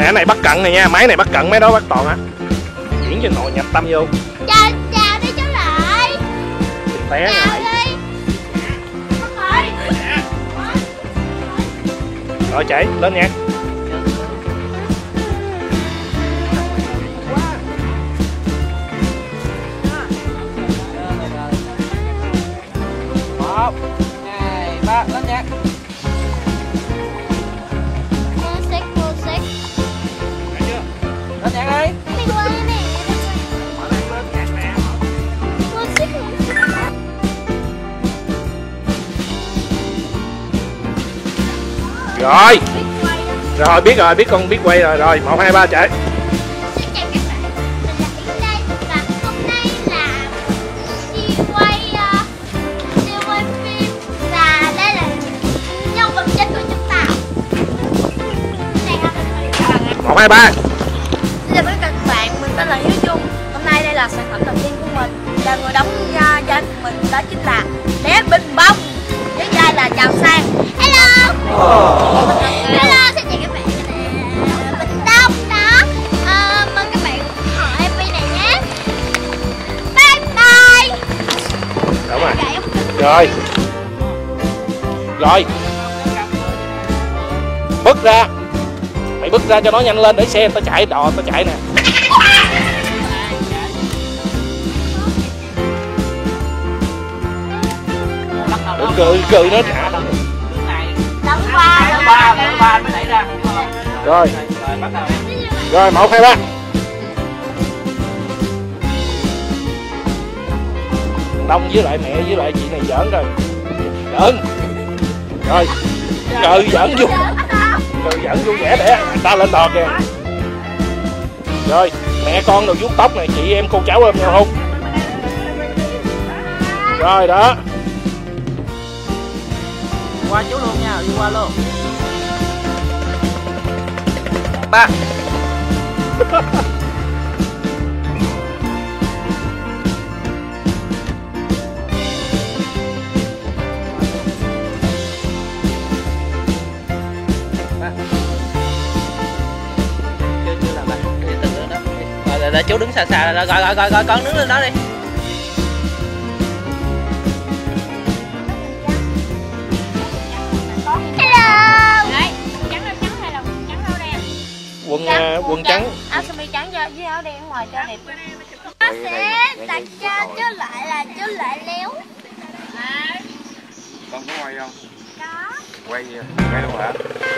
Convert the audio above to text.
cái này bắt cận này nha, máy này bắt cận, máy đó bắt toàn á. Chuyển cho nội nhập tâm vô. Chào đi cháu lại. Té chào đi. Rồi chạy lên nha. Một, hai, ba, lên nha. Lên nhạc đi. Rồi. Rồi biết rồi, biết con biết quay rồi. Rồi 1 2 3 chạy. Xin chào các bạn, mình là Yến đây và hôm nay là siêu quay phim và đây là nhân vật chính của chúng ta. 1 2 3. Xin chào các bạn, mình tên là Hiếu Trung. Hôm nay đây là sản phẩm đầu tiên của mình và người đóng vai của mình đó chính là bé Bình Bông với vai là Chào Sang. Hello. Hello, xin chào các bạn. Bình Đông đó. Mời các bạn hỏi MV này nhé. Bye bye. Đúng rồi. Rồi. Rồi. Bước ra. Mày bước ra cho nó nhanh lên để xe tao chạy, tao chạy nè. Cười nó trả. Lần qua mới đẩy ra. Rồi. Rồi bắt đầu. Rồi 1 2 3. Đông với lại mẹ với lại chị này giỡn rồi. Giỡn. Rồi. Rồi giỡn vô. Rồi giỡn vui vẻ để người ta lên đò kìa. Rồi, mẹ con rồi vuốt tóc này, chị em cô cháu ôm nhau hôn. Rồi đó. Qua chú luôn nha, đi qua luôn. 3. Chưa làm bạn, từ nữa đó. Rồi chú đứng xa xa, gọi con đứng lên đó đi. Quần trắng. Áo sơ mi trắng với áo đen ở ngoài cho đẹp. Nó sẽ đặt cho chú lại là chú lại léo. Con có quay không? Có. Quay luôn hả?